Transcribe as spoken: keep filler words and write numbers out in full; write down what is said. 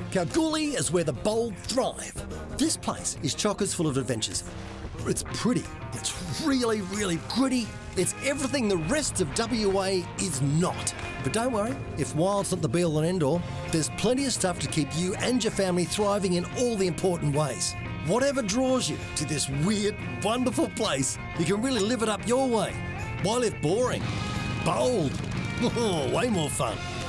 Kalgoorlie is where the bold thrive. This place is chockers full of adventures. It's pretty, it's really, really gritty. It's everything the rest of W A is not. But don't worry, if wild's not the be-all and end-all, there's plenty of stuff to keep you and your family thriving in all the important ways. Whatever draws you to this weird, wonderful place, you can really live it up your way. Why live boring? Bold. Way more fun.